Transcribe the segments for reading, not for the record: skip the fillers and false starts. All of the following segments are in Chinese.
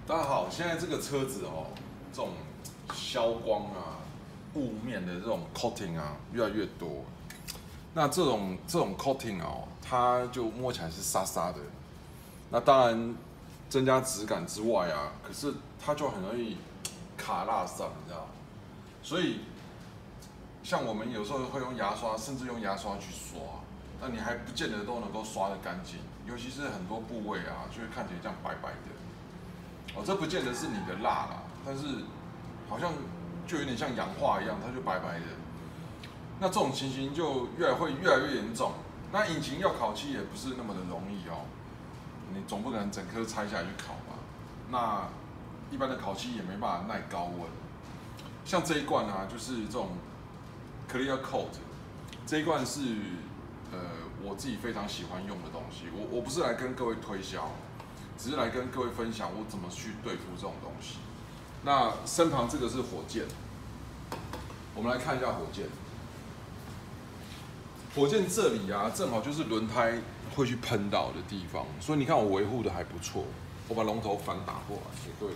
大家好，现在这个车子哦，这种消光啊、雾面的这种 coating 啊，越来越多。那这种 coating 哦，它就摸起来是沙沙的。那当然增加质感之外啊，可是它就很容易卡蜡上，你知道？所以像我们有时候会用牙刷，甚至用牙刷去刷，那你还不见得都能够刷得干净，尤其是很多部位啊，就会看起来这样白白的。哦，这不见得是你的蜡啦，但是好像就有点像氧化一样，它就白白的。那这种情形就越来越严重。那引擎要烤漆也不是那么的容易哦，你总不可能整颗拆下来去烤吧？那一般的烤漆也没办法耐高温。像这一罐啊，就是这种 Clear Coat， 这一罐是我自己非常喜欢用的东西。我不是来跟各位推销。只是来跟各位分享我怎么去对付这种东西。那身旁这个是火箭，我们来看一下火箭。火箭这里啊，正好就是轮胎会去喷到的地方，所以你看我维护的还不错。我把龙头反打过来给各位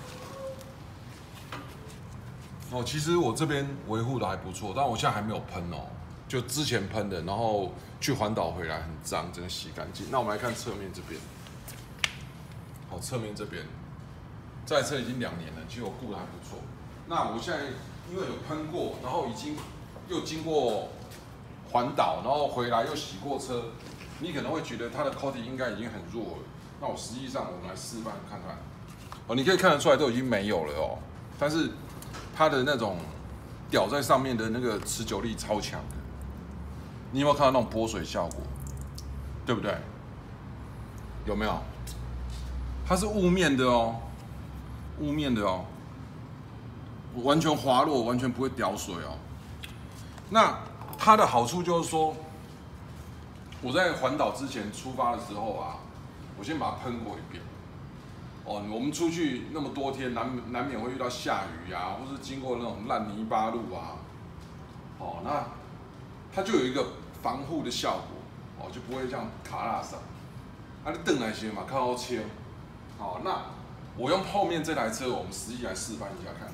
看。哦，其实我这边维护的还不错，但我现在还没有喷哦，就之前喷的，然后去环岛回来很脏，整个洗干净。那我们来看侧面这边。好，侧面这边，这台车已经2年了，其实我顾得还不错。那我现在因为有喷过，然后又经过环岛，然后回来又洗过车，你可能会觉得它的 coating 应该已经很弱了。那我实际上我们来示范看看。哦，你可以看得出来都已经没有了哦，但是它的那种吊在上面的那个持久力超强的。你有没有看到那种拨水效果？对不对？有没有？它是雾面的哦，雾面的哦，完全滑落，完全不会掉水哦。那它的好处就是说，我在环岛之前出发的时候啊，我先把它喷过一遍。哦，我们出去那么多天，难免会遇到下雨啊，或是经过那种烂泥巴路啊。哦，那它就有一个防护的效果，哦，就不会这样卡蜡上。啊，你等来些嘛，靠好切。好，那我用后面这台车，我们实际来示范一下看看。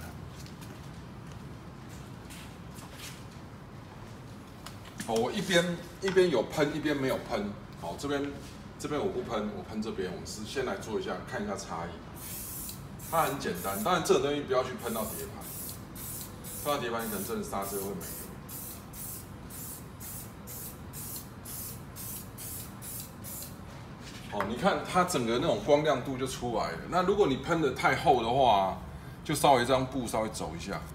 好，我一边有喷，一边没有喷。好，这边我不喷，我喷这边。我们是先来做一下，看一下差异。它很简单，当然这种东西不要去喷到碟盘，喷到碟盘你可能真的刹车会没了。哦，你看它整个那种光亮度就出来了。那如果你喷的太厚的话，就稍微这张布稍微走一下，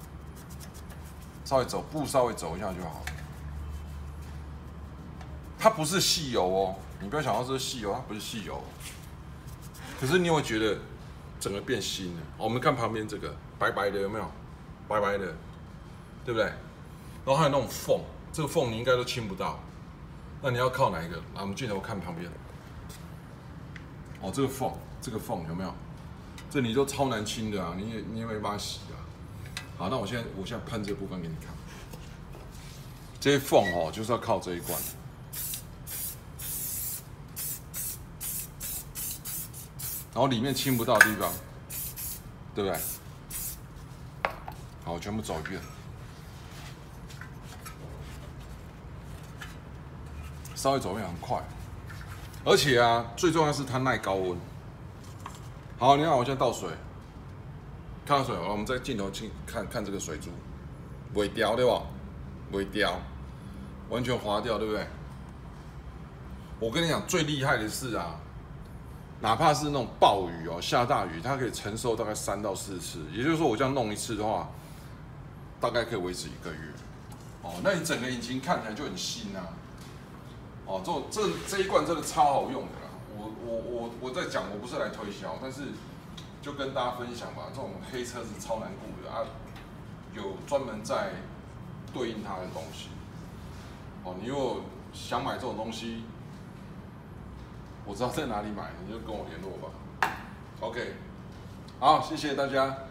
布稍微走一下就好。它不是细油哦，你不要想到这是细油，它不是细油。可是你有没有觉得整个变新了？我们看旁边这个白白的有没有？白白的，对不对？然后还有那种缝，这个缝你应该都清不到。那你要靠哪一个？来，我们镜头看旁边。哦，这个缝有没有？这里都超难清的啊，你也没办法洗啊。好，那我现在喷这部分给你看。这些缝哦，就是要靠这一罐。然后里面清不到的地方，对不对？好，我全部走一遍。稍微走一遍很快。而且啊，最重要的是它耐高温。好，你看我现在倒水，看到水了，我们在镜头看这个水珠，不会掉对吧？不会掉，完全滑掉，对不对？我跟你讲，最厉害的是啊，哪怕是那种暴雨哦，下大雨，它可以承受大概3到4次，也就是说，我这样弄一次的话，大概可以维持1个月。哦，那你整个引擎看起来就很新啊。哦，这一罐真的超好用的啦！我在讲，我不是来推销，但是就跟大家分享吧。这种黑车子超难顾的啊，有专门在对应它的东西。哦，你如果想买这种东西，我知道在哪里买，你就跟我联络吧。OK， 好，谢谢大家。